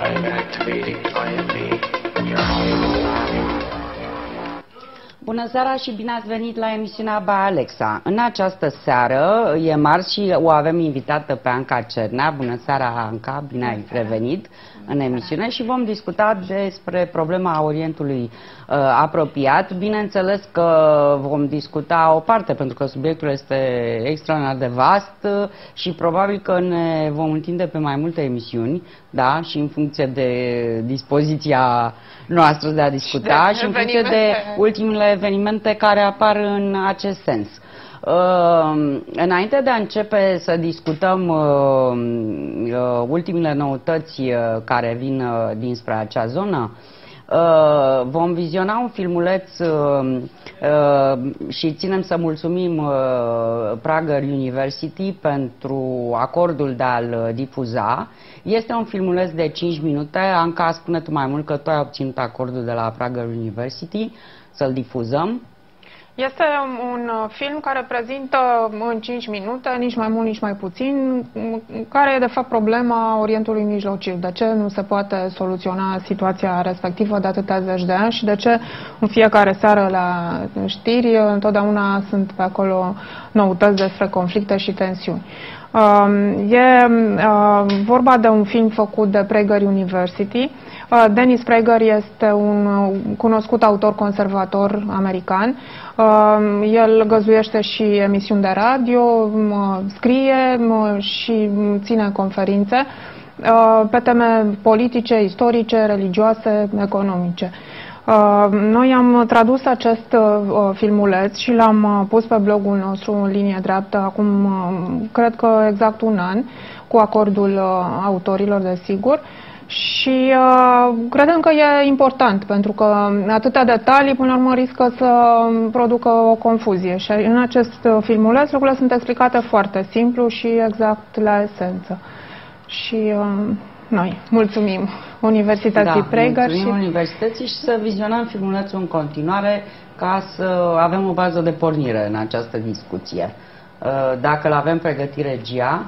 I am activating IMV in your Bună seara și bine ați venit la emisiunea By Alexa. În această seară e marți și o avem invitată pe Anca Cernea. Bună seara, Anca, bine ai revenit în emisiune și vom discuta despre problema Orientului apropiat. Bineînțeles că vom discuta o parte, pentru că subiectul este extraordinar de vast și probabil că ne vom întinde pe mai multe emisiuni, da, și în funcție de dispoziția noastră de a discuta și în funcție de ultimele evenimente care apar în acest sens. Înainte de a începe să discutăm ultimele noutăți care vin dinspre acea zonă, vom viziona un filmuleț și ținem să mulțumim Prager University pentru acordul de a-l difuza. Este un filmuleț de 5 minute. Anca, spune tu mai mult că tu ai obținut acordul de la Prager University să-l difuzăm. Este un film care prezintă în 5 minute, nici mai mult, nici mai puțin, care e de fapt problema Orientului Mijlociu. De ce nu se poate soluționa situația respectivă de atâtea zeci de ani și de ce în fiecare seară la știri întotdeauna sunt pe acolo noutăți despre conflicte și tensiuni. E vorba de un film făcut de Prager University. Dennis Prager este un cunoscut autor conservator american. El găzduiește și emisiuni de radio, scrie și ține conferințe pe teme politice, istorice, religioase, economice. Noi am tradus acest filmuleț și l-am pus pe blogul nostru în linie dreaptă acum, cred că exact un an, cu acordul autorilor, desigur. Și credem că e important, pentru că atâtea detalii, până la urmă, riscă să producă o confuzie. Și în acest filmuleț lucrurile sunt explicate foarte simplu și exact la esență. Și noi mulțumim Universității Prager. Mulțumim Universității și să vizionăm filmulețul în continuare ca să avem o bază de pornire în această discuție. Dacă l-avem pregătit regia.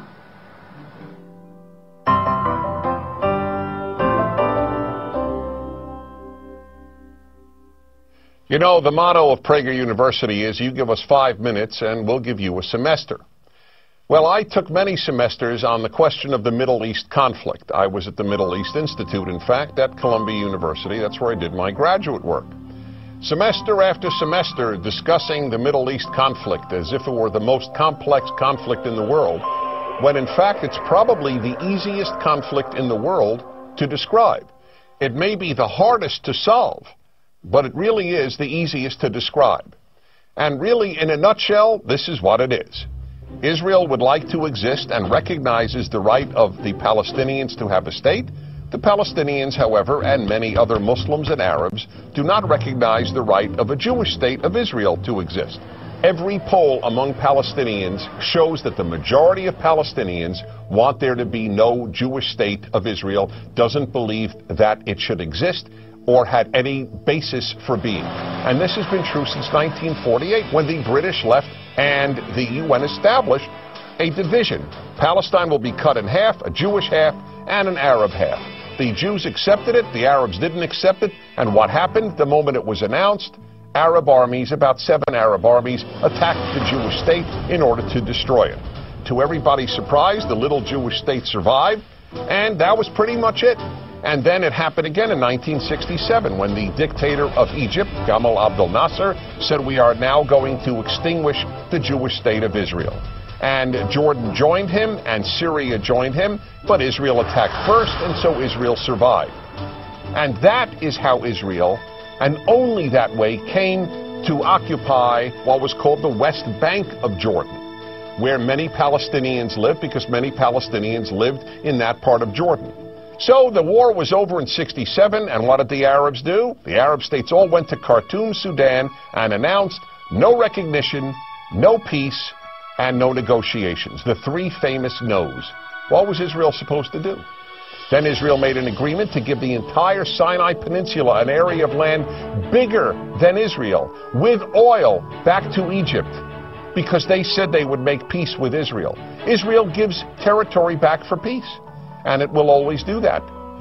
You know, the motto of Prager University is you give us 5 minutes and we'll give you a semester. Well, I took many semesters on the question of the Middle East conflict. I was at the Middle East Institute, in fact, at Columbia University. That's where I did my graduate work. Semester after semester discussing the Middle East conflict as if it were the most complex conflict in the world, when in fact it's probably the easiest conflict in the world to describe. It may be the hardest to solve, but it really is the easiest to describe. And really, in a nutshell, this is what it is. Israel would like to exist and recognizes the right of the Palestinians to have a state. The Palestinians, however, and many other Muslims and Arabs, do not recognize the right of a Jewish state of Israel to exist. Every poll among Palestinians shows that the majority of Palestinians want there to be no Jewish state of Israel, doesn't believe that it should exist or had any basis for being. And this has been true since 1948, when the British left and the UN established a division. Palestine will be cut in half, a Jewish half and an Arab half. The Jews accepted it, the Arabs didn't accept it, and what happened the moment it was announced? Arab armies, about 7 Arab armies, attacked the Jewish state in order to destroy it. To everybody's surprise, the little Jewish state survived, and that was pretty much it. And then it happened again in 1967 when the dictator of Egypt, Gamal Abdel Nasser, said we are now going to extinguish the Jewish state of Israel. And Jordan joined him and Syria joined him, but Israel attacked first, and so Israel survived. And that is how Israel, and only that way, came to occupy what was called the West Bank of Jordan, where many Palestinians lived, because many Palestinians lived in that part of Jordan. So the war was over in 67, and what did the Arabs do? The Arab states all went to Khartoum, Sudan, and announced no recognition, no peace, and no negotiations. The 3 famous no's. What was Israel supposed to do? Then Israel made an agreement to give the entire Sinai Peninsula, an area of land bigger than Israel, with oil, back to Egypt, because they said they would make peace with Israel. Israel gives territory back for peace. And it will always do that. But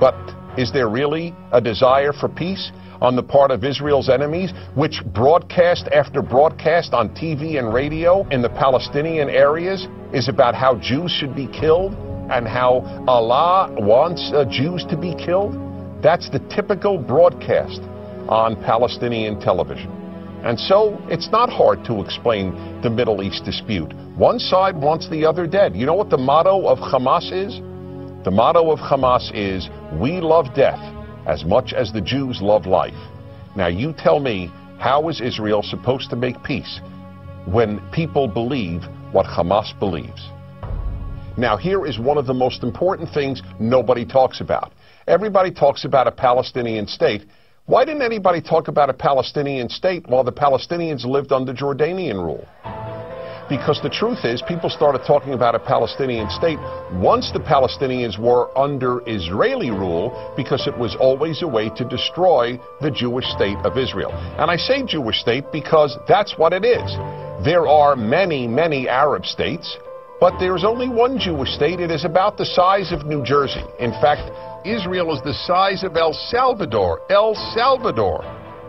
Is there really a desire for peace on the part of Israel's enemies, which broadcast after broadcast on TV and radio in the Palestinian areas is about how Jews should be killed and how Allah wants Jews to be killed? That's the typical broadcast on Palestinian television. And so it's not hard to explain the Middle East dispute. One side wants the other dead. You know what the motto of Hamas is? The motto of Hamas is, "We love death as much as the Jews love life." Now you tell me, how is Israel supposed to make peace when people believe what Hamas believes? Now here is one of the most important things nobody talks about. Everybody talks about a Palestinian state. Why didn't anybody talk about a Palestinian state while the Palestinians lived under Jordanian rule? Because the truth is, people started talking about a Palestinian state once the Palestinians were under Israeli rule, because it was always a way to destroy the Jewish state of Israel. And I say Jewish state because that's what it is. There are many, many Arab states, but there's only one Jewish state. It is about the size of New Jersey. In fact, Israel is the size of El Salvador. El Salvador.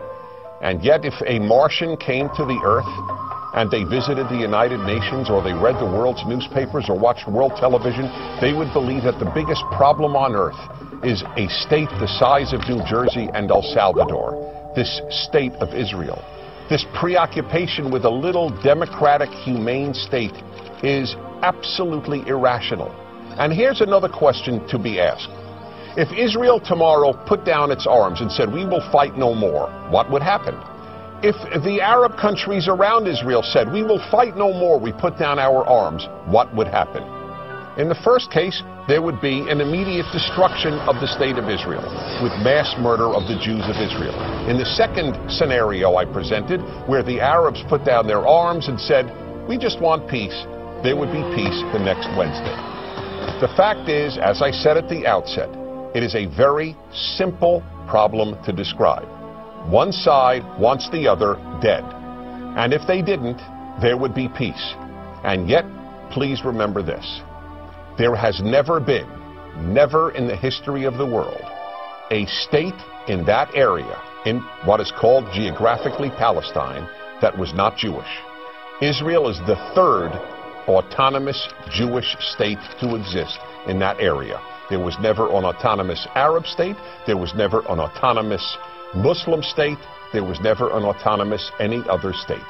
And yet, if a Martian came to the earth and they visited the United Nations, or they read the world's newspapers or watched world television, they would believe that the biggest problem on earth is a state the size of New Jersey and El Salvador, this state of Israel. This preoccupation with a little democratic, humane state is absolutely irrational. And here's another question to be asked. If Israel tomorrow put down its arms and said, "We will fight no more," what would happen? If the Arab countries around Israel said, "We will fight no more, we put down our arms," what would happen? In the first case, there would be an immediate destruction of the state of Israel, with mass murder of the Jews of Israel. In the second scenario I presented, where the Arabs put down their arms and said, "We just want peace," there would be peace the next Wednesday. The fact is, as I said at the outset, it is a very simple problem to describe. One side wants the other dead. And if they didn't, there would be peace. And yet, please remember this. There has never been, never in the history of the world, a state in that area, in what is called geographically Palestine, that was not Jewish. Israel is the third autonomous Jewish state to exist in that area. There was never an autonomous Arab state. There was never an autonomous Muslim state. There was never an autonomous any other state.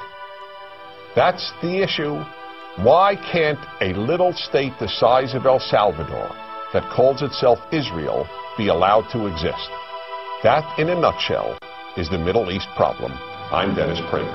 That's the issue. Why can't a little state the size of El Salvador that calls itself Israel be allowed to exist? That, in a nutshell, is the Middle East problem. I'm Dennis Prager.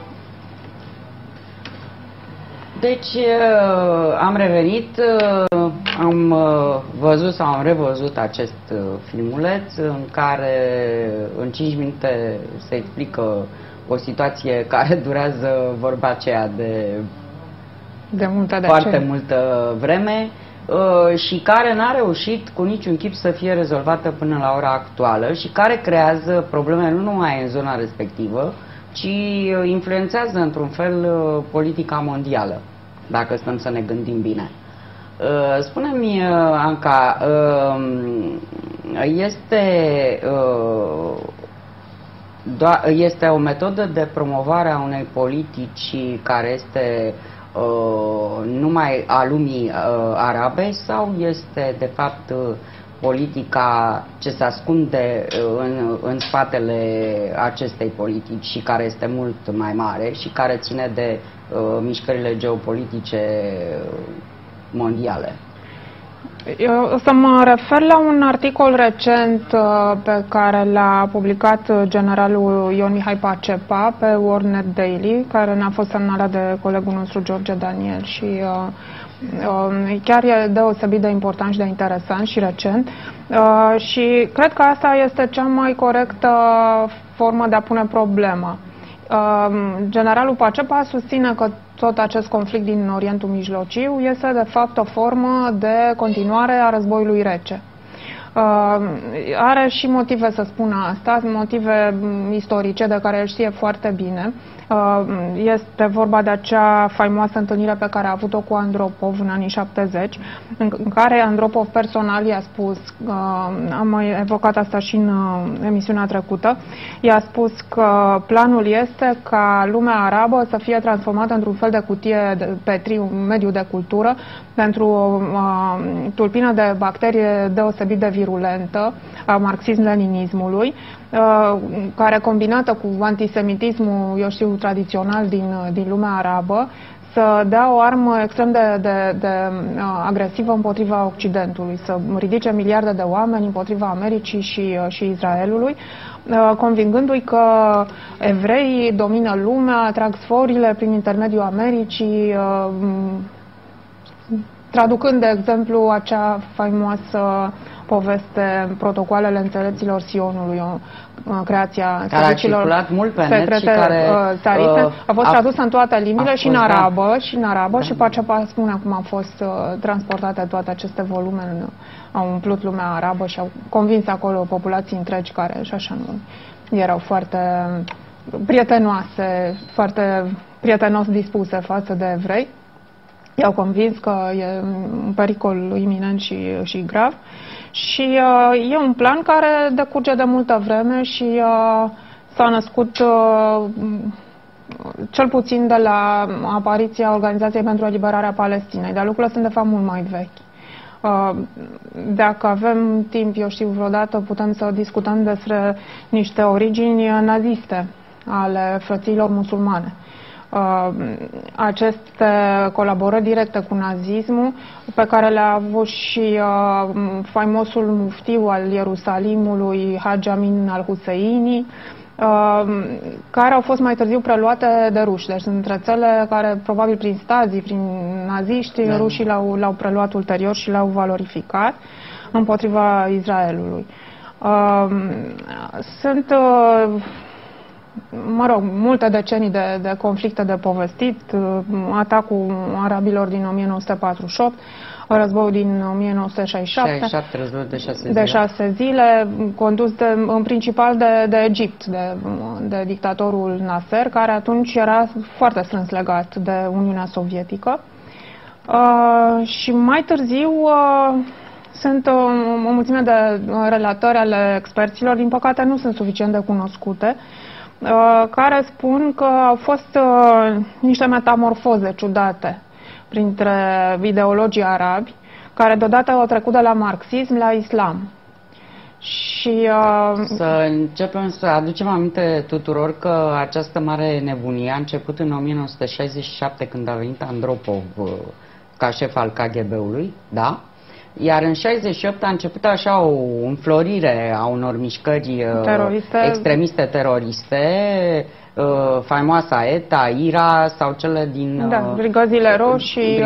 Deci am revenit, am văzut sau am revăzut acest filmuleț în care în 5 minute se explică o situație care durează, vorba aceea, de foarte multă vreme și care n-a reușit cu niciun chip să fie rezolvată până la ora actuală și care creează probleme nu numai în zona respectivă, ci influențează într-un fel politica mondială, dacă stăm să ne gândim bine. Spune-mi, Anca, este o metodă de promovare a unei politici care este numai a lumii arabe, sau este de fapt politica ce se ascunde în spatele acestei politici și care este mult mai mare și care ține de mișcările geopolitice mondiale? Eu o să mă refer la un articol recent pe care l-a publicat generalul Ion Mihai Pacepa pe Warnet Daily, care ne-a fost semnalat de colegul nostru George Daniel și chiar e deosebit de important și de interesant și recent. Și cred că asta este cea mai corectă formă de a pune problema. Generalul Pacepa susține că tot acest conflict din Orientul Mijlociu este de fapt o formă de continuare a războiului rece. Are și motive să spună asta, motive istorice de care el știe foarte bine. Este vorba de acea faimoasă întâlnire pe care a avut-o cu Andropov în anii 70, în care Andropov personal i-a spus, am mai evocat asta și în emisiunea trecută, i-a spus că planul este ca lumea arabă să fie transformată într-un fel de cutie de petri, un mediu de cultură, pentru o tulpină de bacterie deosebit de virulentă a marxism-leninismului, care combinată cu antisemitismul, eu știu, tradițional din lumea arabă, să dea o armă extrem de agresivă împotriva Occidentului, să ridice miliarde de oameni împotriva Americii și Israelului, convingându-i că evreii domină lumea, trag sforile prin intermediul Americii, traducând, de exemplu, acea faimoasă poveste, protocoalele înțelepților Sionului, creația serviciilor mult pe net și care a fost tradusă în toate limbile și în arabă, și Pacea spune cum au fost transportate toate aceste volume, au umplut lumea arabă și au convins acolo populații întregi care și așa nu erau foarte prietenoase, foarte prietenos dispuse față de evrei. I-au convins că e un pericol iminent și grav. Și e un plan care decurge de multă vreme și s-a născut cel puțin de la apariția Organizației pentru Eliberarea Palestinei, dar lucrurile sunt de fapt mult mai vechi. Dacă avem timp, eu știu, vreodată putem să discutăm despre niște origini naziste ale frățiilor musulmane. Aceste colaborări directe cu nazismul, pe care le-a avut și faimosul muftiu al Ierusalimului, Hagi Amin al-Huseini, care au fost mai târziu preluate de ruși. Deci sunt rețele care, probabil prin stazii, prin naziști, rușii le-au preluat ulterior și le-au valorificat împotriva Israelului. Sunt multe decenii de conflicte de povestit, atacul arabilor din 1948, războiul din 1967, războiul de 6 zile, condus în principal de Egipt, de dictatorul Nasser, care atunci era foarte strâns legat de Uniunea Sovietică. Și mai târziu sunt o mulțime de relatări ale experților, din păcate nu sunt suficient de cunoscute, care spun că au fost niște metamorfoze ciudate printre ideologii arabi, care deodată au trecut de la marxism la islam. Și să începem să aducem aminte tuturor că această mare nebunie a început în 1967, când a venit Andropov ca șef al KGB-ului, da? Iar în 68 a început așa o înflorire a unor mișcări extremiste teroriste, faimoasa ETA, IRA sau cele din Brigăzile Roșii,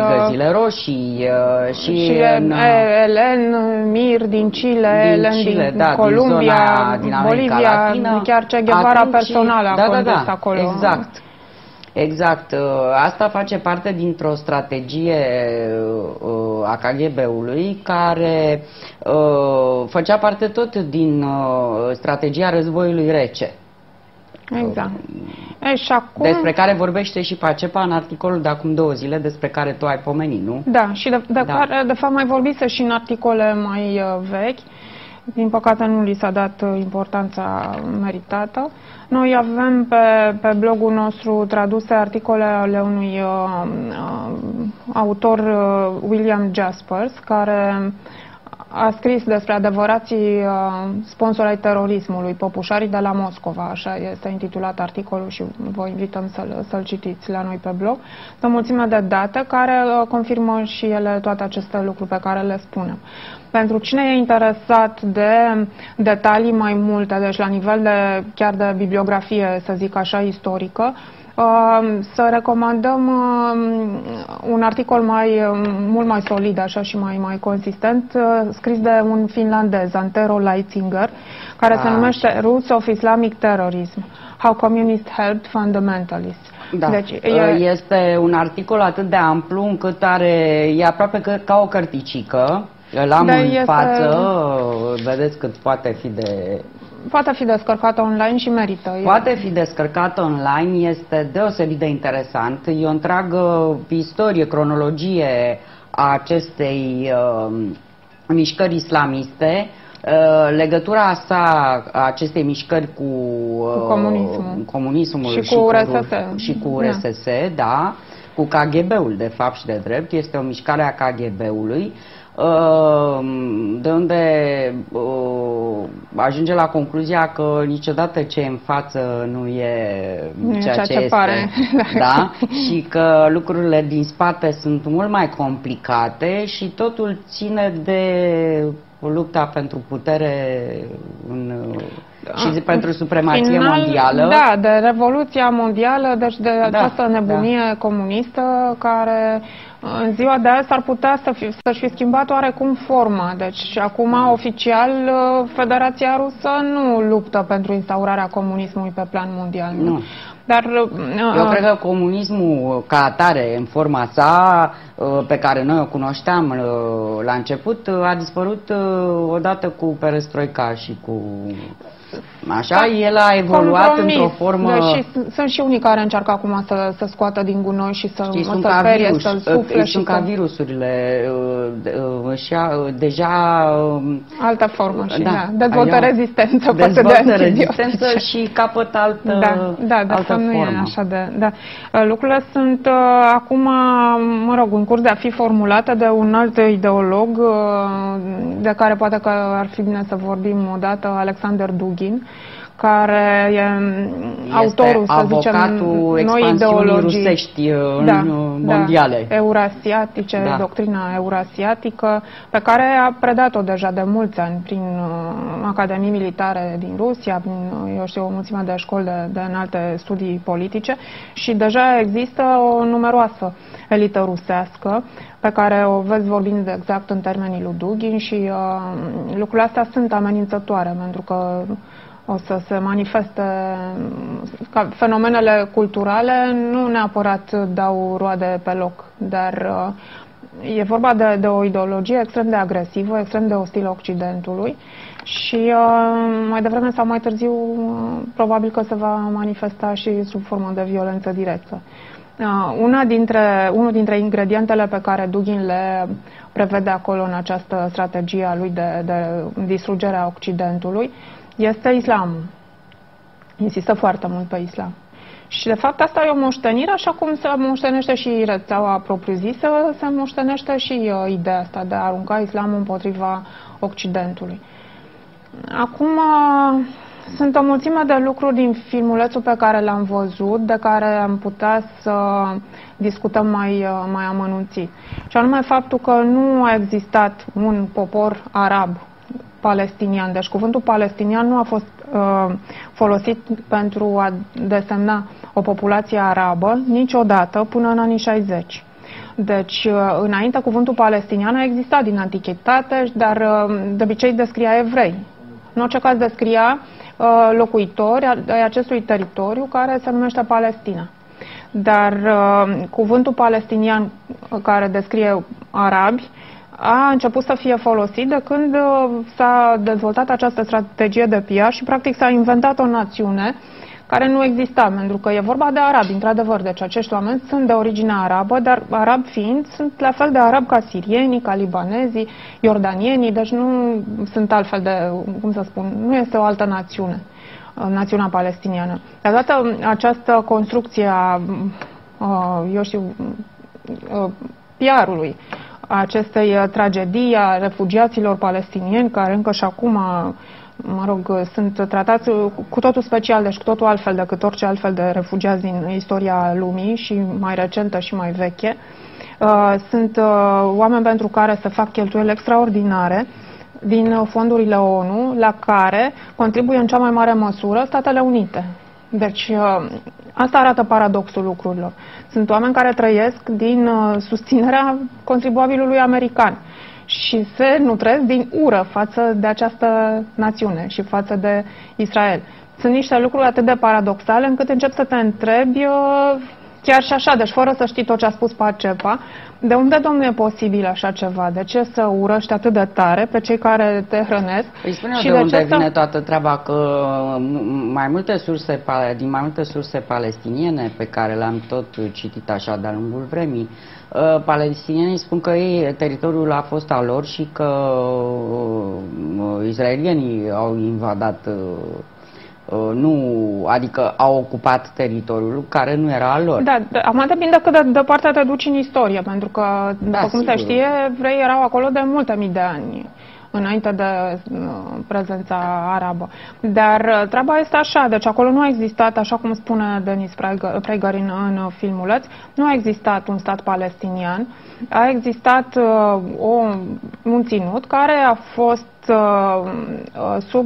și ELN, MIR din Chile, din Columbia, din Bolivia, Latină. Chiar Che Guevara personal a condus acolo. Exact. Asta face parte dintr-o strategie a KGB-ului care făcea parte tot din strategia războiului rece. Exact. Și acum... Despre care vorbește și Pacepa în articolul de acum 2 zile, despre care tu ai pomenit, nu? Da, și care de fapt mai vorbise și în articole mai vechi. Din păcate nu li s-a dat importanța meritată. Noi avem pe blogul nostru traduse articole ale unui autor, William Jaspers, care a scris despre adevărații sponsori ai terorismului, păpușarii de la Moscova, așa este intitulat articolul și vă invităm să-l citiți la noi pe blog. O mulțime de date care confirmă și ele toate aceste lucruri pe care le spunem. Pentru cine e interesat de detalii mai multe, deci la nivel chiar de bibliografie, să zic așa, istorică, să recomandăm un articol mult mai solid, așa, și mai consistent, scris de un finlandez, Antero Leitzinger, care se numește Roots of Islamic Terrorism: How Communists Helped Fundamentalists. Da. Deci, este un articol atât de amplu încât e aproape ca o cărticică. Îl am în față, vedeți cât poate fi de... Poate fi descărcată online și merită. Poate fi descărcată online, este deosebit de interesant. E o întreagă istorie, cronologie a acestei mișcări islamiste, legătura sa a acestei mișcări cu comunismul și cu RSS. Și cu RSS, da, cu KGB-ul de fapt și de drept. Este o mișcare a KGB-ului, de unde ajunge la concluzia că niciodată ce e în față nu e ceea ce este, pare. da? Și că lucrurile din spate sunt mult mai complicate și totul ține de lupta pentru putere și pentru supremație mondială. Da, de revoluția mondială, deci de această nebunie comunistă care în ziua de azi ar putea să-și fi schimbat oarecum forma. Deci acum oficial Federația Rusă nu luptă pentru instaurarea comunismului pe plan mondial. Nu. Dar, eu cred că comunismul ca atare, în forma sa, pe care noi o cunoșteam la început, a dispărut odată cu perestroica și cu... Așa, el a evoluat într-o formă... Și sunt și unii care încearcă acum să scoată din gunoi și să sperie, să-l sufle. Sunt ca virusurile, deja... Altă formă și dezvoltă rezistență față de rezistență și capătă altă formă. Nu e așa de... Lucrurile sunt acum, mă rog, în curs de a fi formulate de un alt ideolog, de care poate că ar fi bine să vorbim odată, Alexander Dugin, care e autorul, să zicem, noi ideologii rusești mondiale. Eurasiatice, doctrina eurasiatică, pe care a predat-o deja de mulți ani prin academii militare din Rusia, prin, eu știu, o mulțime de școli de înalte studii politice și deja există o numeroasă elită rusească pe care o vezi vorbind exact în termenii lui Dugin și lucrurile astea sunt amenințătoare pentru că o să se manifeste ca fenomenele culturale, nu neapărat dau roade pe loc, dar e vorba de o ideologie extrem de agresivă, extrem de ostilă Occidentului și mai devreme sau mai târziu probabil că se va manifesta și sub formă de violență directă. Unul dintre ingredientele pe care Dugin le prevede acolo în această strategie a lui de distrugere a Occidentului este islamul. Insistă foarte mult pe islam. Și de fapt asta e o moștenire, așa cum se moștenește și rețeaua propriu-zisă, se moștenește și ideea asta de a arunca islamul împotriva Occidentului. Acum sunt o mulțime de lucruri din filmulețul pe care l-am văzut, de care am putea să discutăm mai amănunțit. Și anume faptul că nu a existat un popor arab palestinian. Deci cuvântul palestinian nu a fost folosit pentru a desemna o populație arabă niciodată până în anii 60. Deci, înainte, cuvântul palestinian a existat din antichitate, dar de obicei descria evrei. În orice caz descria locuitori ai acestui teritoriu care se numește Palestina. Dar cuvântul palestinian care descrie arabi a început să fie folosit de când s-a dezvoltat această strategie de PR și practic s-a inventat o națiune care nu exista, pentru că e vorba de arabi, într-adevăr. Deci acești oameni sunt de origine arabă, dar arabi fiind, sunt la fel de arabi ca sirienii, ca libanezii, iordanienii, deci nu sunt altfel de, cum să spun, nu este o altă națiune, națiunea palestiniană. Dar toată această construcție a, eu știu, PR-ului, acestei tragedii a refugiaților palestinieni, care încă și acum, mă rog, sunt tratați cu totul special, deci cu totul altfel decât orice altfel de refugiați din istoria lumii și mai recentă și mai veche. Sunt oameni pentru care se fac cheltuieli extraordinare din fondurile ONU, la care contribuie în cea mai mare măsură Statele Unite. Deci asta arată paradoxul lucrurilor. Sunt oameni care trăiesc din susținerea contribuabilului american și se nutresc din ură față de această națiune și față de Israel. Sunt niște lucruri atât de paradoxale încât încep să te întrebi Chiar și așa, deci fără să știi tot ce a spus Pacepa, de unde, domnule, e posibil așa ceva? De ce să urăști atât de tare pe cei care te hrănesc? Păi spune și de unde ce vine toată treaba, că din mai multe surse palestiniene pe care le-am tot citit așa de-a lungul vremii, palestinienii spun că teritoriul a fost al lor și că israelienii au invadat, adică au ocupat teritoriul care nu era al lor. Da, acum depinde cât de departe te duci în istorie, pentru că, după cum se știe, evrei erau acolo de multe mii de ani, înainte de prezența arabă. Dar treaba este așa, deci acolo nu a existat, așa cum spune Denis Prager în filmuleț, nu a existat un stat palestinian, a existat un ținut care a fost sub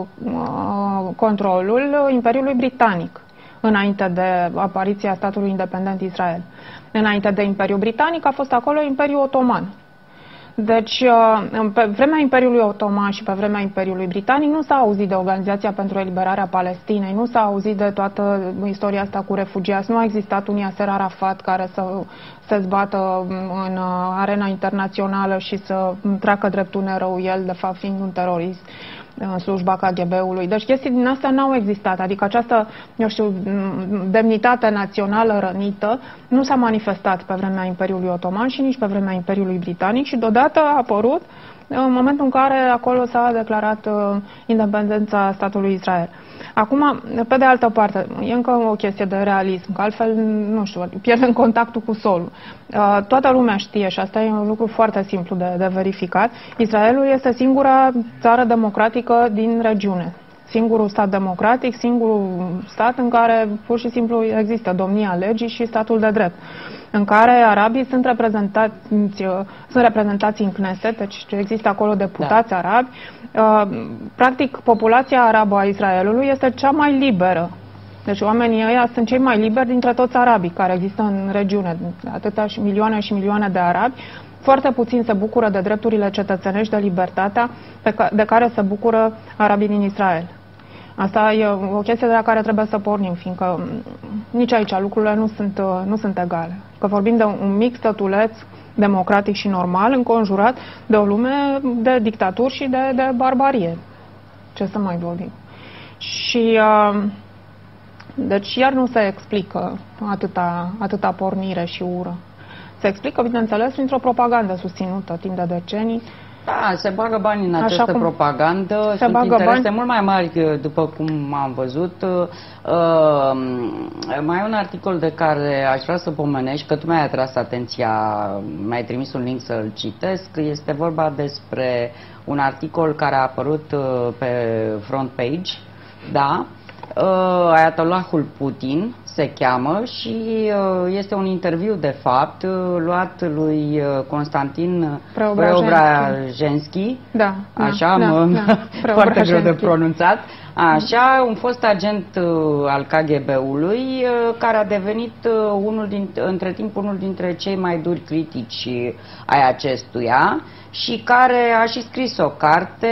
controlul Imperiului Britanic, înainte de apariția statului independent Israel. Înainte de Imperiul Britanic a fost acolo Imperiul Otoman. Deci, pe vremea Imperiului Otoman și pe vremea Imperiului Britanic nu s-a auzit de Organizația pentru Eliberarea Palestinei, nu s-a auzit de toată istoria asta cu refugiați, nu a existat un Yasser Arafat care să se zbată în arena internațională și să treacă drept un erou, el de fapt fiind un terorist în slujba KGB-ului. Deci chestii din astea n-au existat. Adică această, eu știu, demnitate națională rănită nu s-a manifestat pe vremea Imperiului Otoman și nici pe vremea Imperiului Britanic și deodată a apărut în momentul în care acolo s-a declarat independența statului Israel. Acum, pe de altă parte, e încă o chestie de realism, că altfel, nu știu, pierdem contactul cu solul. Toată lumea știe, și asta e un lucru foarte simplu de verificat, Israelul este singura țară democratică din regiune. Singurul stat democratic, singurul stat în care pur și simplu există domnia legii și statul de drept, în care arabii sunt reprezentați în Knesset, deci există acolo deputați arabi. Practic, populația arabă a Israelului este cea mai liberă. Deci oamenii ăia sunt cei mai liberi dintre toți arabii care există în regiune, atâtea și milioane de arabi. Foarte puțin se bucură de drepturile cetățenești, de libertatea de care se bucură arabii din Israel. Asta e o chestie de la care trebuie să pornim, fiindcă nici aici lucrurile nu sunt egale. Că vorbim de un mic stătuleț democratic și normal, înconjurat de o lume de dictaturi și de barbarie. Ce să mai vorbim? Și deci iar nu se explică atâta pornire și ură. Se explică, bineînțeles, printr-o propagandă susținută timp de decenii. Da, se bagă bani în această propagandă, sunt interese mult mai mari, după cum am văzut. Mai e un articol de care aș vrea să pomenești, că tu mi-ai atras atenția, mi-ai trimis un link să-l citesc. Este vorba despre un articol care a apărut pe front page, da? Ayatollahul Putin se cheamă și este un interviu de fapt luat lui Constantin Preobrajenski, așa, foarte greu de pronunțat, așa, un fost agent al KGB-ului care a devenit între timp unul dintre cei mai duri critici ai acestuia și care a și scris o carte,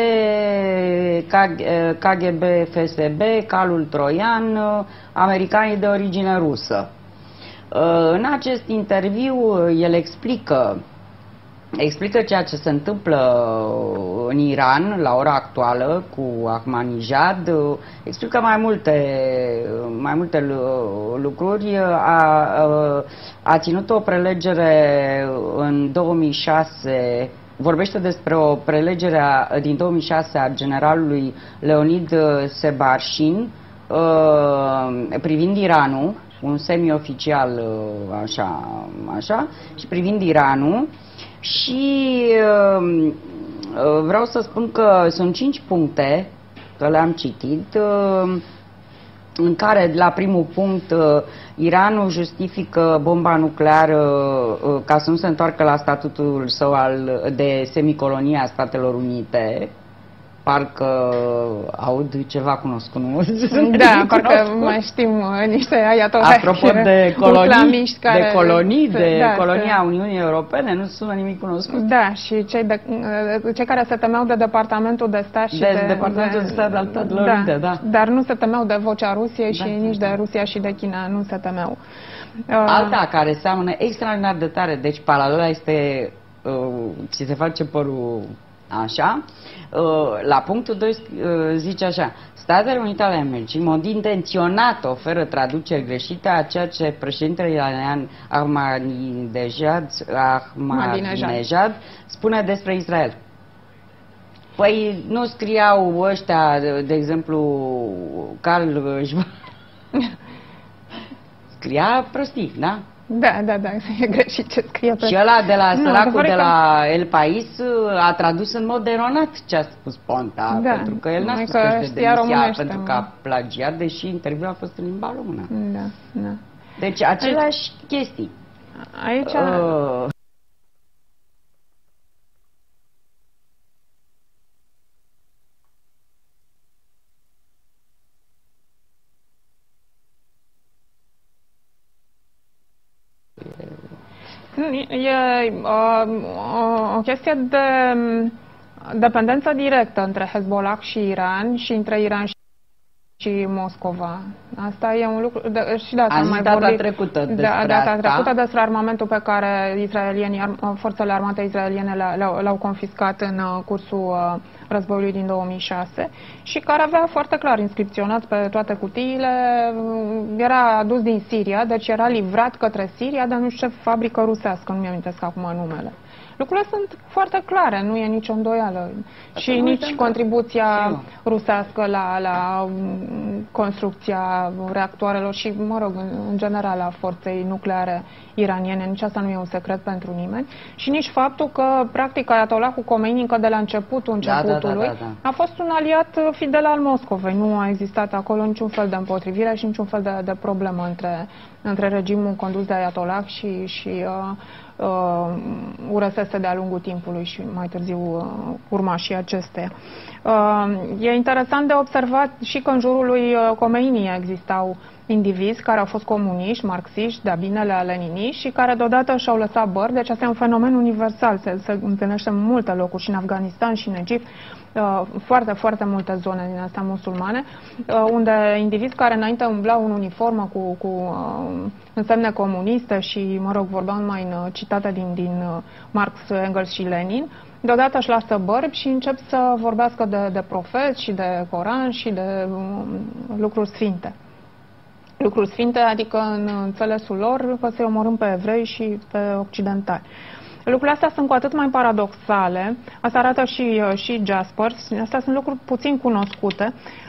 KGB-FSB, Calul Troian, americanii de origine rusă. În acest interviu el explică ceea ce se întâmplă în Iran la ora actuală cu Ahmadinejad, explică mai multe lucruri. A ținut o prelegere în 2006, vorbește despre o prelegere din 2006 a generalului Leonid Sebarșin privind Iranul, un semi-oficial așa, și privind Iranul. Și vreau să spun că sunt 5 puncte, că le-am citit, în care, la primul punct, Iranul justifică bomba nucleară ca să nu se întoarcă la statutul său de semicolonie a Statelor Unite. Parcă aud ceva cunoscut, nu? Da, parcă mai știm niște ayatollah. Apropo de colonii, colonia Uniunii Europene, nu sună nimic cunoscut. Da, și cei care se temeau de Departamentul de Stat și de Departamentul de Stat al Statelor Unite, da. Dar nu se temeau de vocea Rusiei și nici de Rusia și de China nu se temeau. Alta care seamănă extraordinar de tare, deci paralela este, ți se face părul așa, la punctul 2 zice așa: Statele Unite ale Americii, în mod intenționat, oferă traduceri greșite a ceea ce președintele iranian Ahmadinejad spune despre Israel. Păi nu scriau ăștia, de exemplu, Carl Schwab, scria prostii, da? Da, e greșit ce scrie pe... Și ăla de la săracul de la El Pais a tradus în mod eronat ce a spus Ponta, pentru că el n-a spus că își demisia pentru că a plagiat, deși interviul a fost în limba română. Da. Deci aceleași chestii. Aici... E o chestie de dependență directă între Hezbollah și Iran și între Iran și Moscova. Asta e un lucru... și data am mai vorbit trecută despre armamentul pe care forțele armate israeliene l-au confiscat în cursul războiului din 2006 și care avea foarte clar inscripționat pe toate cutiile, era adus din Siria, deci era livrat către Siria, dar nu știu ce fabrică rusească, nu mi-amintesc acum numele. Lucrurile sunt foarte clare, nu e nicio îndoială. Și nici contribuția rusească la construcția reactoarelor și, mă rog, în general a forței nucleare iraniene, nici asta nu e un secret pentru nimeni. Și nici faptul că, practic, Ayatollahul Khomeini încă de la începutului a fost un aliat fidel al Moscovei. Nu a existat acolo niciun fel de împotrivire și niciun fel de problemă între regimul condus de Ayatollah și URSS de-a lungul timpului și mai târziu urmașii acesteia. E interesant de observat și că în jurul lui Khomeini existau indivizi care au fost comuniști, marxiști, de-a binele leniniști și care deodată și-au lăsat băr. Deci asta e un fenomen universal, se întâlnește în multe locuri, și în Afganistan și în Egipt, foarte multe zone din astea musulmane, unde indivizi care înainte umblau în uniformă cu însemne comuniste și, mă rog, vorbeau numai în citate din Marx, Engels și Lenin, deodată își lasă bărbi și încep să vorbească de profeți și de Coran și de lucruri sfinte. Lucruri sfinte, adică în înțelesul lor, că să-i omorâm pe evrei și pe occidentali. Lucrurile astea sunt cu atât mai paradoxale, asta arată și Jaspers, astea sunt lucruri puțin cunoscute.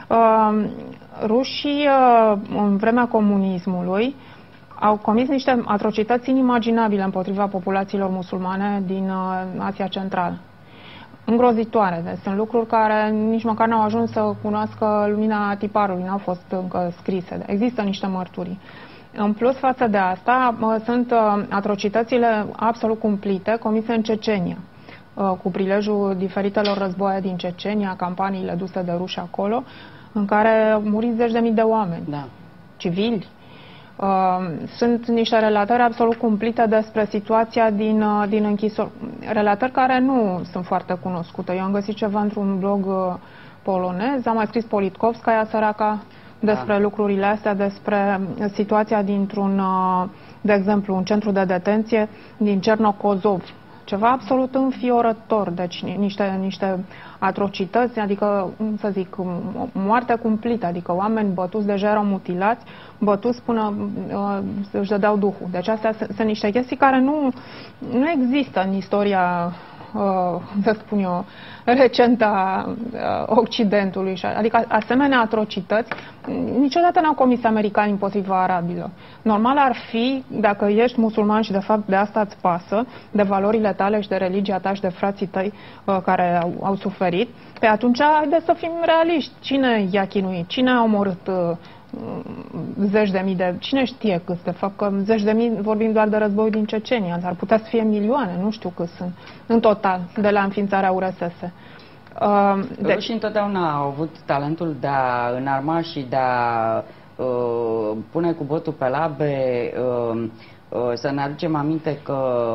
Rușii, în vremea comunismului, au comis niște atrocități inimaginabile împotriva populațiilor musulmane din Asia Centrală. Îngrozitoare. Deci sunt lucruri care nici măcar n-au ajuns să cunoască lumina tiparului, n-au fost încă scrise. Există niște mărturii. În plus, față de asta, sunt atrocitățile absolut cumplite comise în Cecenia, cu prilejul diferitelor războaie din Cecenia, campaniile duse de ruși acolo, în care au murit zeci de mii de oameni, civili. Sunt niște relatări absolut cumplite despre situația din închisori. Relatări care nu sunt foarte cunoscute. Eu am găsit ceva într-un blog polonez, am mai scris Politkovskaya, săraca, despre lucrurile astea, despre situația dintr-un, de exemplu, un centru de detenție din Cernokozov. Ceva absolut înfiorător, deci niște atrocități, adică, să zic, moarte cumplită, adică oameni bătuți deja erau mutilați, bătuți până își dădeau duhul. Deci astea sunt niște chestii care nu există în istoria, să spun eu, recentă a Occidentului. Adică asemenea atrocități niciodată n-au comis americani împotriva arabilor. Normal ar fi, dacă ești musulman și de fapt de asta îți pasă, de valorile tale și de religia ta și de frații tăi care au suferit, pe atunci haideți să fim realiști. Cine i-a chinuit? Cine a omorât zeci de mii de... Cine știe câți, de fapt, că zeci de mii, vorbim doar de războiul din Cecenia, ar putea să fie milioane, nu știu câți sunt, în total, de la înființarea URSS. Rușii întotdeauna au avut talentul de a înarma și de a pune cu botul pe labe. Să ne aducem aminte că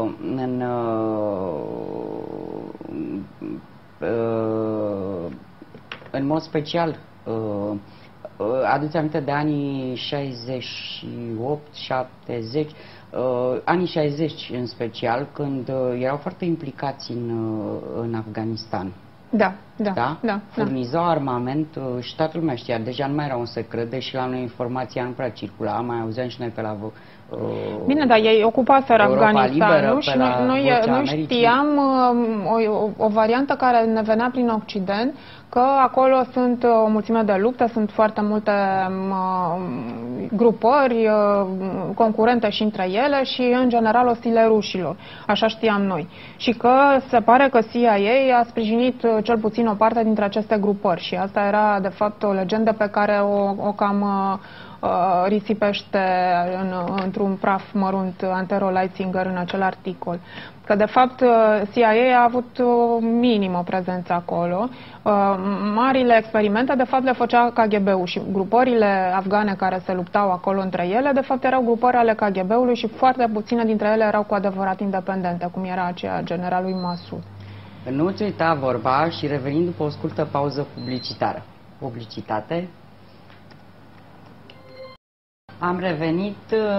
în mod special aduți aminte de anii 68-70, anii 60 în special, când erau foarte implicați în Afganistan. Da. Furnizau armament și toată lumea știa, deja nu mai era un secret, deși la noi informația nu prea circula, mai auzeam și noi pe la bine, dar ei ocupaseră Afganistanul și noi știam o variantă care ne venea prin Occident, că acolo sunt o mulțime de lupte, sunt foarte multe grupări concurente și între ele și în general ostile rușilor. Așa știam noi. Și că se pare că CIA a sprijinit cel puțin o parte dintre aceste grupări și asta era de fapt o legendă pe care o cam risipește într-un praf mărunt Antero Leitzinger în acel articol. Că de fapt CIA a avut o minimă prezență acolo. Marile experimente de fapt le făcea KGB-ul și grupările afgane care se luptau acolo între ele de fapt erau grupări ale KGB-ului și foarte puține dintre ele erau cu adevărat independente, cum era aceea generalului Massoud. Nu-ți uita vorba și revenind după o scurtă pauză publicitară. Publicitate. Am revenit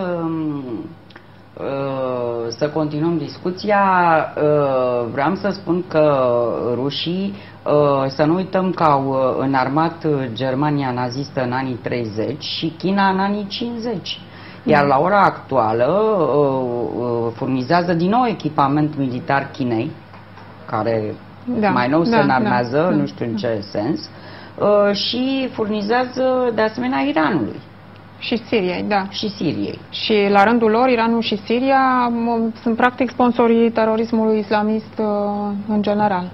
să continuăm discuția. Vreau să spun că rușii, să nu uităm că au înarmat Germania nazistă în anii 30 și China în anii 50. Iar la ora actuală furnizează din nou echipament militar Chinei, care mai nou se înarmează, nu știu în ce sens, și furnizează de asemenea Iranului. Și Siriei, da. Și Siriei. Și la rândul lor, Iranul și Siria sunt practic sponsorii terorismului islamist în general.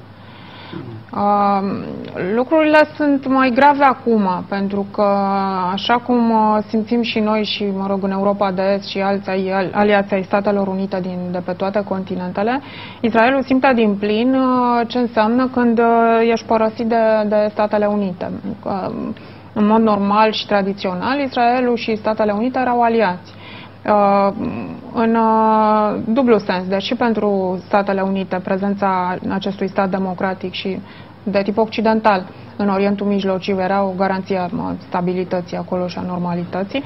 Lucrurile sunt mai grave acum, pentru că așa cum simțim și noi și, mă rog, în Europa de Est și alți aliați ai Statelor Unite de pe toate continentele, Israelul simte din plin ce înseamnă când ești părăsit de Statele Unite. În mod normal și tradițional, Israelul și Statele Unite erau aliați. În dublu sens, deși pentru Statele Unite prezența acestui stat democratic și de tip occidental în Orientul Mijlociu era o garanție a stabilității acolo și a normalității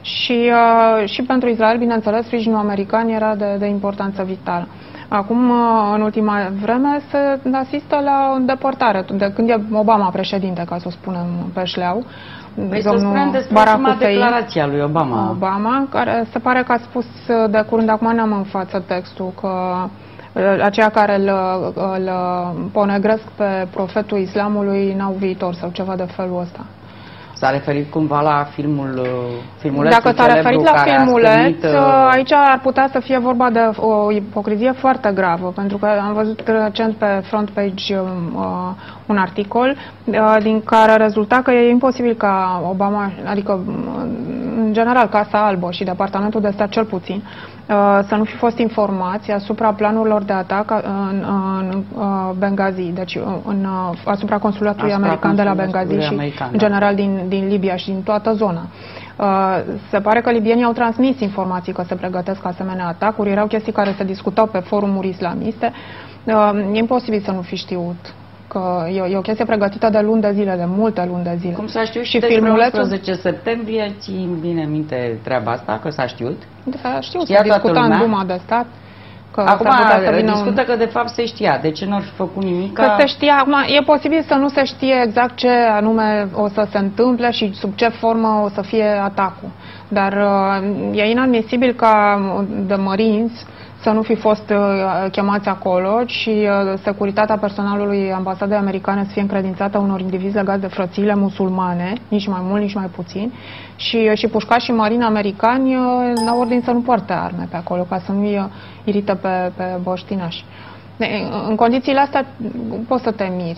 și pentru Israel, bineînțeles, sprijinul american era de importanță vitală. Acum, în ultima vreme, se asistă la o îndepărtare. De când e Obama președinte, ca să o spunem pe șleau, păi să spunem despre ultima declarație a lui Obama, care se pare că a spus de curând, acum n-am în față textul, că aceia care îl ponegresc pe profetul islamului n-au viitor sau ceva de felul ăsta. S-a referit cumva la filmulețul Dacă s-a referit la filmuleț, aici ar putea să fie vorba de o ipocrizie foarte gravă, pentru că am văzut recent pe front page un articol din care rezulta că e imposibil ca Obama, adică în general Casa Albă și Departamentul de Stat cel puțin, să nu fi fost informați asupra planurilor de atac în Benghazi, deci asupra consulatului american de la Benghazi și în general din Libia și din toată zona. Se pare că libienii au transmis informații că se pregătesc asemenea atacuri, erau chestii care se discutau pe forumuri islamiste. E imposibil să nu fi știut. Că e o chestie pregătită de luni de zile, de multe luni de zile. Cum s-a știut și filmulețul 11 septembrie, țin bine minte treaba asta, că s-a știut? Da, știu, se discuta în Duma de Stat. Că acum discută că de fapt se știa. De ce nu ar fi făcut nimic? Că se știa. Acum, e posibil să nu se știe exact ce anume o să se întâmple și sub ce formă o să fie atacul. Dar e inadmisibil ca de mărinți să nu fi fost chemați acolo și securitatea personalului ambasadei americane să fie încredințată unor indivizi legați de frățiile musulmane, nici mai mult, nici mai puțin, și pușcași și marini americani la ordine să nu poarte arme pe acolo, ca să nu-i irite pe băștinași. În condițiile astea poți să te miri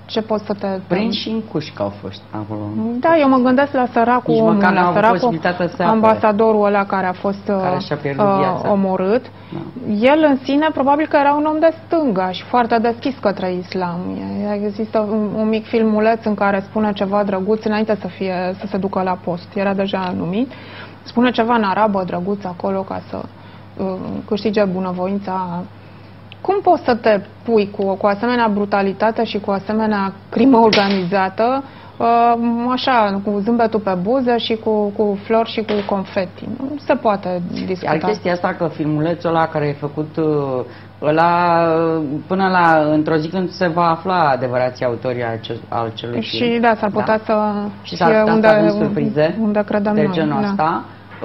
Ce poți să te... Prinși și în cușcă au fost acolo. Da, eu mă gândesc la săracul Nici omul, măcar n-au la avut săracul posibilitatea să se apere. ambasadorul ăla care a fost Care și-a pierdut viața. omorât. Da. El în sine probabil că era un om de stânga și foarte deschis către islam. Există un mic filmuleț în care spune ceva drăguț înainte să se ducă la post. Era deja numit. Spune ceva în arabă drăguț acolo ca să câștige bunăvoința. Cum poți să te pui cu asemenea brutalitate și cu asemenea crimă organizată, așa, cu zâmbetul pe buze și cu flori și cu confeti? Nu se poate discuta. Iar chestia asta că filmulețul ăla care e făcut ăla, până la într-o zi când se va afla adevărații autorii al celui film. Și da, s-ar putea să și s-ar putea să avem surprize unde credem de noi. genul ăsta.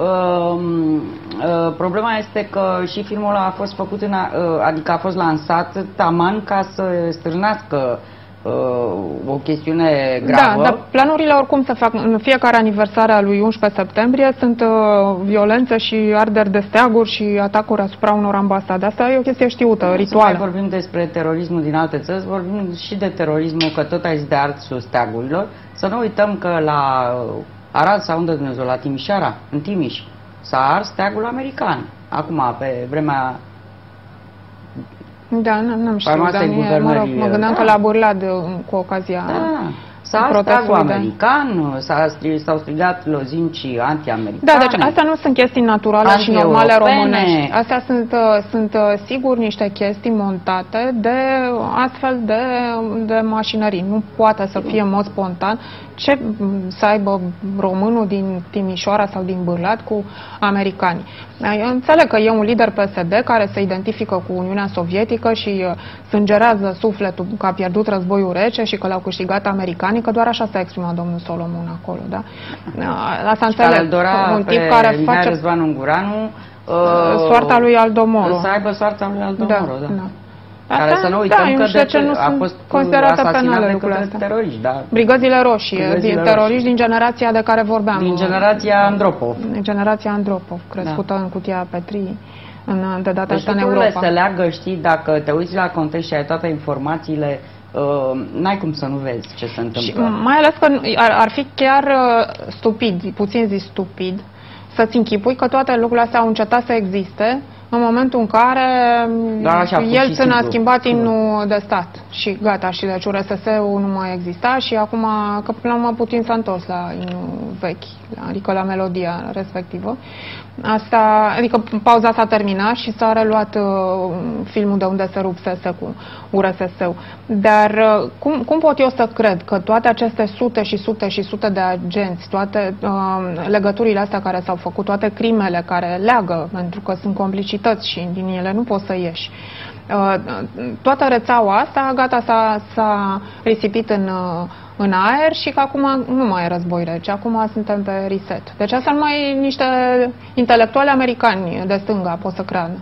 Problema este că și filmul ăla a fost făcut adică a fost lansat taman ca să strânească o chestiune gravă. Da, dar planurile oricum se fac în fiecare aniversare a lui 11 septembrie sunt violențe și arderi de steaguri și atacuri asupra unor ambasade. Asta e o chestie știută, rituală. Să mai vorbim despre terorismul din alte țări, vorbim și de terorismul, că tot aici de arsul steagurilor. Să nu uităm că la Arad sau unde Dumnezeu, la Timișoara, în Timiș, s-a ars steagul american. Acum, pe vremea... Da, n-am știut, dar mă gândeam că la Burlad cu ocazia s-a ars steagul american, s-au strigat lozinci anti-americane. Da, deci astea nu sunt chestii naturale și normale românești. Astea sunt sigur niște chestii montate de astfel de mașinării. Nu poate să fie în mod spontan. Ce să aibă românul din Timișoara sau din Bârlad cu americani? Eu înțeleg că e un lider PSD care se identifică cu Uniunea Sovietică și sângerează sufletul că a pierdut războiul rece și că l-au câștigat americanii, că doar așa s-a exprimat domnul Solomon acolo, da? Asta înțeleg. Un tip care face Răzvan Unguranu soarta lui Aldo Moro. Să aibă soarta lui Aldo Moro, da. Care să nu uităm că a fost considerate penale lucrurile astea. Teroriști, da. Brigăzile roșii, teroriști din generația de care vorbeam. Din generația Andropov. Din generația Andropov, crescută în cutia Petrii, de data asta în Europa. Europa. Se leagă, știi, dacă te uiți la context și ai toate informațiile, n-ai cum să nu vezi ce se întâmplă. Și mai ales că ar fi chiar stupid, puțin zis stupid, să-ți închipui că toate lucrurile astea au încetat să existe în momentul în care Yeltsin a schimbat imnul de stat și gata, și deci URSS-ul nu mai exista și acum, că până la urmă Putin s-a întors la imnul vechi, adică la melodia respectivă. Adică pauza s-a terminat și s-a reluat filmul de unde se rupsese cu URSS-ul. Dar cum pot eu să cred că toate aceste sute și sute și sute de agenți, toate legăturile astea care s-au făcut, toate crimele care leagă, pentru că sunt complicități și din ele nu poți să ieși, toată rețeaua asta, gata, s-a risipit în aer și că acum nu mai e război rece, acum suntem pe reset. Deci asta numai niște intelectuali americani de stânga pot să creadă.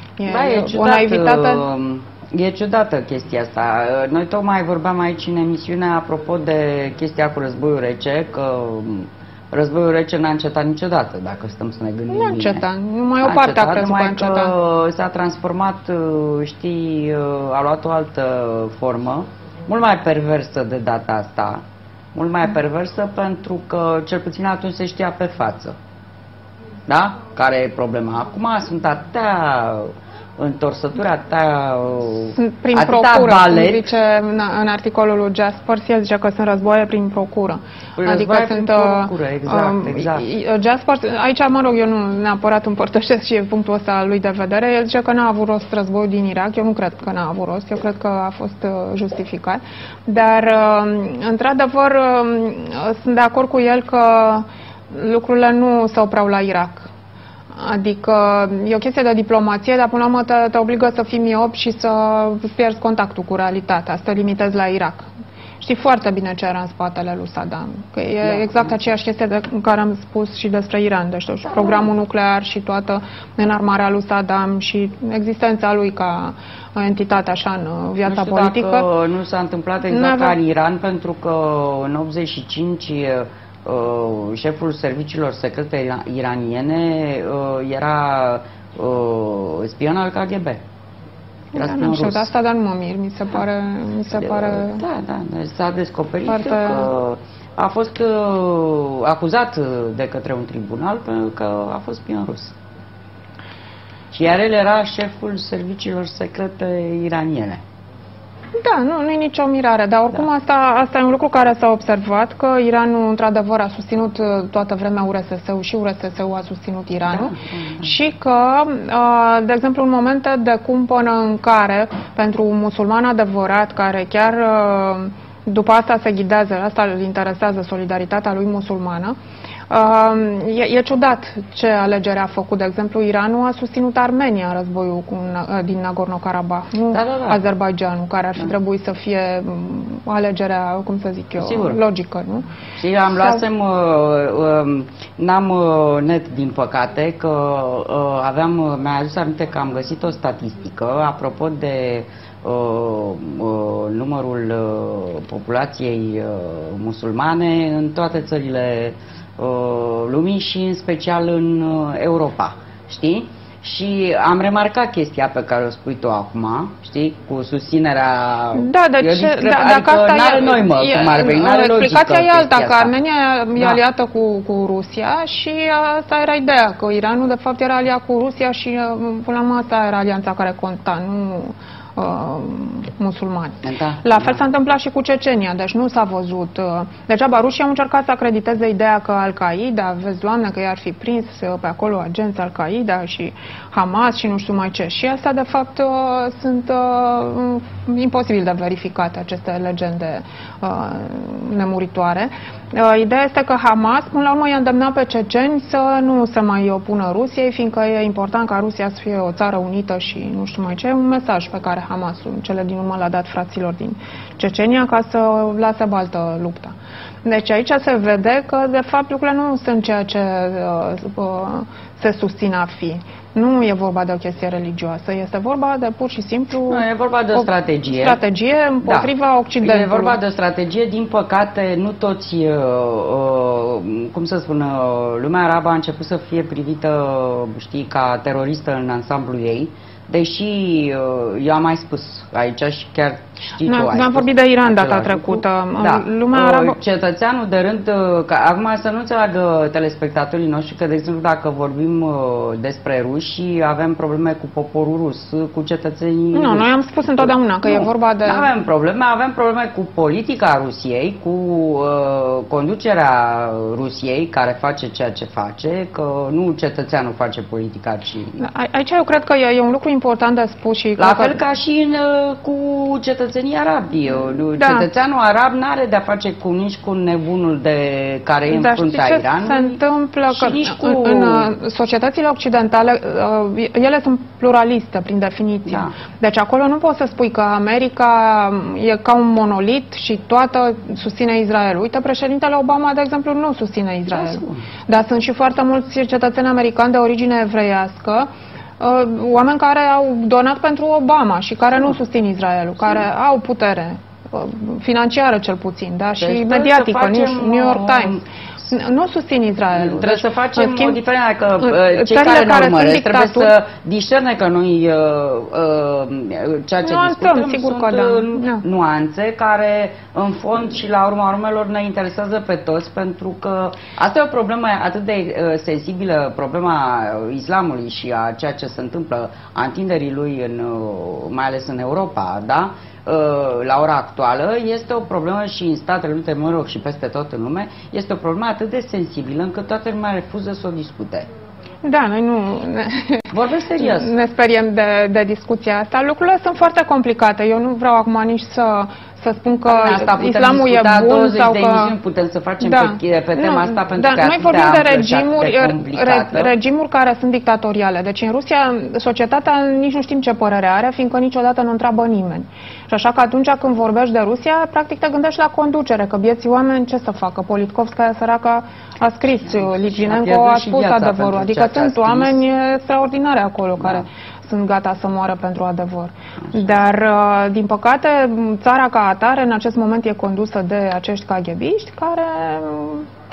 E ciudată chestia asta. Noi tocmai vorbeam aici în emisiune apropo de chestia cu războiul rece, că războiul rece n-a încetat niciodată, dacă stăm să ne gândim bine. Nu a încetat, numai o parte a crezut că a încetat. S-a transformat, știi, a luat o altă formă, mult mai perversă de data asta, mult mai perversă pentru că cel puțin atunci se știa pe față. Da? Care e problema? Acum sunt atâtea întorsături, atâtea prin procură, zice în articolul lui Jasper, el zice că sunt războaie prin procură. Adică sunt procură, exact. Jasper, aici, mă rog, eu nu neapărat împărtășesc și punctul ăsta al lui de vedere. El zice că n-a avut rost războiul din Irak. Eu nu cred că n-a avut rost. Eu cred că a fost justificat. Dar, într-adevăr, sunt de acord cu el că lucrurile nu se opreau la Irak. Adică e o chestie de diplomație, dar până la urmă te obligă să fii miop și să pierzi contactul cu realitatea, să te limitezi la Irak. Știi foarte bine ce era în spatele lui Saddam, că e exact aceeași chestie de care am spus și despre Iran, deci programul nuclear și toată înarmarea lui Saddam și existența lui ca entitate așa în viața politică. Dacă nu s-a întâmplat exact ca în Iran, pentru că în 85 șeful serviciilor secrete iraniene era spion al KGB. Era Da, spion nu știu, rus. de asta, dar nu mă mir, mi se pare... Da, s-a descoperit foarte- că a fost acuzat de către un tribunal pentru că a fost spion rus. Și iar el era șeful serviciilor secrete iraniene. Da, nu e nicio mirare, dar oricum asta e un lucru care s-a observat, că Iranul într-adevăr a susținut toată vremea URSS-ul și URSS-ul a susținut Iranul și că, de exemplu, în momente de cumpănă în care, pentru un musulman adevărat, care chiar după asta se ghidează, asta îl interesează, solidaritatea lui musulmană, e ciudat ce alegere a făcut. De exemplu, Iranul a susținut Armenia în războiul din Nagorno-Karabakh, nu Azerbaidjanul, care ar fi trebuit să fie alegerea, cum să zic eu, Sigur. logică, nu? Și am luasem, n-am net din păcate, că mi-a adus aminte că am găsit o statistică apropo de numărul populației musulmane în toate țările lumii și în special în Europa, știi? Și am remarcat chestia pe care o spui tu acum, știi, cu susținerea... Da, de ce? Adică n-are noimă, cum ar veni, n-are logică. Explicația e alta, că asta. Armenia e aliată cu Rusia și asta era ideea, că Iranul de fapt era aliat cu Rusia și până la urmă asta era alianța care conta, nu musulmani. Da, La fel s-a întâmplat și cu Cecenia, deci nu s-a văzut. Degeaba rușii au încercat să acrediteze ideea că Al-Qaeda, vezi, Doamne, că i-ar fi prins pe acolo agenți Al-Qaeda și Hamas și nu știu mai ce. Și astea, de fapt, sunt imposibil de verificat, aceste legende nemuritoare. Ideea este că Hamas, până la urmă, i-a îndemnat pe ceceni să nu se mai opună Rusiei, fiindcă e important ca Rusia să fie o țară unită și nu știu mai ce, un mesaj pe care Hamasul, cele din urmă, l-a dat fraților din Cecenia ca să lase baltă lupta. Deci aici se vede că, de fapt, lucrurile nu sunt ceea ce se susține a fi. Nu e vorba de o chestie religioasă, este vorba de pur și simplu... Nu, e vorba de o strategie. Strategie împotriva Occidentului. E vorba de o strategie, din păcate, nu toți, cum să spun, lumea arabă a început să fie privită, știi, ca teroristă în ansamblul ei, deși eu am mai spus aici și chiar știi tu. Am vorbit de Iran data trecută. Da. Lumea arabă... Cetățeanul de rând, acum să nu înțeleagă telespectatorii noștri că, de exemplu, dacă vorbim despre ruși, avem probleme cu poporul rus, cu cetățenii Nu, ruși. noi am spus întotdeauna că e vorba de... Nu avem probleme cu politica Rusiei, cu conducerea Rusiei, care face ceea ce face, că nu cetățeanul face politica, ci... Aici eu cred că e un lucru important de spus și... La fel ca și cu cetățenii arabi. Da. Cetățeanul arab n-are de-a face nici cu nebunul care e în fruntea Iranului. Se întâmplă că cu... în societățile occidentale, ele sunt pluraliste prin definiție. Da. Deci acolo nu poți să spui că America e ca un monolit și toată susține Israel. Uite, președintele Obama, de exemplu, nu susține Israel. Dar sunt și foarte mulți cetățeni americani de origine evreiască, oameni care au donat pentru Obama și care nu susțin Israelul, care au putere financiară cel puțin, da, și mediatică, New York Times. Nu susțin Israelul. Trebuie să facem o diferență, că cei care ne urmăresc trebuie să discerne că noi ceea ce discutăm sunt nuanțe care în fond și la urma urmelor ne interesează pe toți, pentru că asta e o problemă atât de sensibilă, problema islamului și a ceea ce se întâmplă, a întinderii lui mai ales în Europa, da? La ora actuală, este o problemă și în Statele Unite, mă rog, și peste tot în lume, este o problemă atât de sensibilă încât toată lumea refuză să o discute. Da, noi nu vorbesc serios. Ne speriem de discuția asta. Lucrurile sunt foarte complicate. Eu nu vreau acum nici să spun că islamul e bun sau că... putem să facem pe tema asta, pentru că noi vorbim de regimuri care sunt dictatoriale. Deci în Rusia societatea nici nu știm ce părere are, fiindcă niciodată nu întreabă nimeni. Și așa că atunci când vorbești de Rusia, practic te gândești la conducere, că bieții oameni ce să facă? Politkovskaya, săraca, a scris, Litvinenko a spus adevărul. Adică sunt oameni extraordinari acolo care sunt gata să moară pentru adevăr. Dar, din păcate, țara ca atare, în acest moment, e condusă de acești KGB-iști care,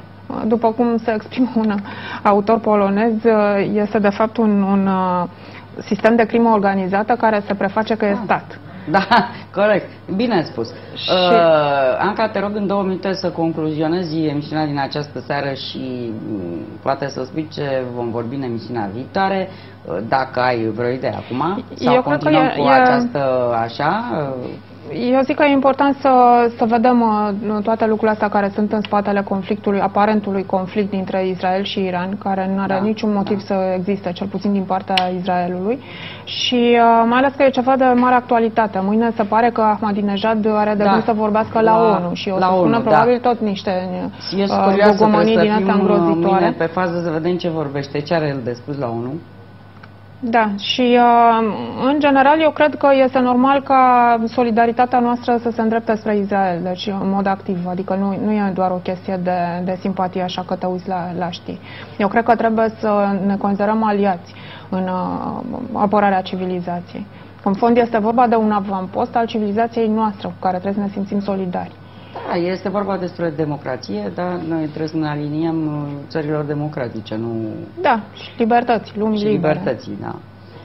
după cum se exprimă un autor polonez, este de fapt un sistem de crimă organizată care se preface că e stat. Da, corect. Bine ai spus. Anca, te rog în 2 minute să concluzionezi emisiunea din această seară și poate să spui ce vom vorbi în emisiunea viitoare, dacă ai vreo idee acum, sau continuăm cu această așa... Eu zic că e important să vedem toate lucrurile astea care sunt în spatele conflictului, aparentului conflict dintre Israel și Iran, care nu are niciun motiv să existe, cel puțin din partea Israelului. Și mai ales că e ceva de mare actualitate. Mâine se pare că Ahmadinejad are de gând să vorbească la ONU și o să spună probabil tot niște gogomanii din astea îngrozitoare. Mâine pe fază să vedem ce vorbește, ce are el de spus la ONU. Da, și în general eu cred că este normal ca solidaritatea noastră să se îndrepte spre Israel, deci în mod activ, adică nu e doar o chestie de simpatie așa că te uiți la știri. Eu cred că trebuie să ne considerăm aliați în apărarea civilizației. În fond este vorba de un avampost al civilizației noastre cu care trebuie să ne simțim solidari. Da, este vorba despre democrație, dar noi trebuie să ne aliniem țărilor democratice, nu... Da, și libertăți, lumii libere. Libertății, da.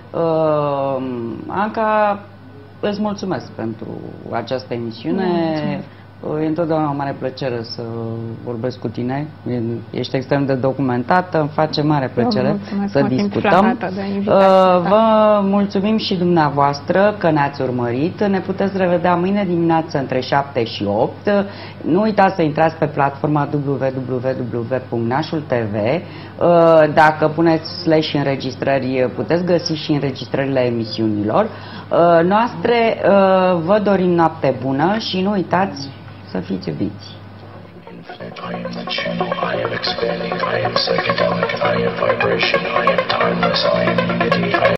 Anca, îți mulțumesc pentru această emisiune. E întotdeauna o mare plăcere să vorbesc cu tine. Ești extrem de documentată, îmi face mare plăcere să discutăm. Vă mulțumim și dumneavoastră că ne-ați urmărit. Ne puteți revedea mâine dimineață între 7 și 8. Nu uitați să intrați pe platforma www.nașul.tv. Dacă puneți slash înregistrări, puteți găsi și înregistrările emisiunilor noastre. Vă dorim noapte bună și nu uitați să fiți iubiți. I am the channel, I am expanding, I am psychedelic, I am vibration, I am timeless, I am unity,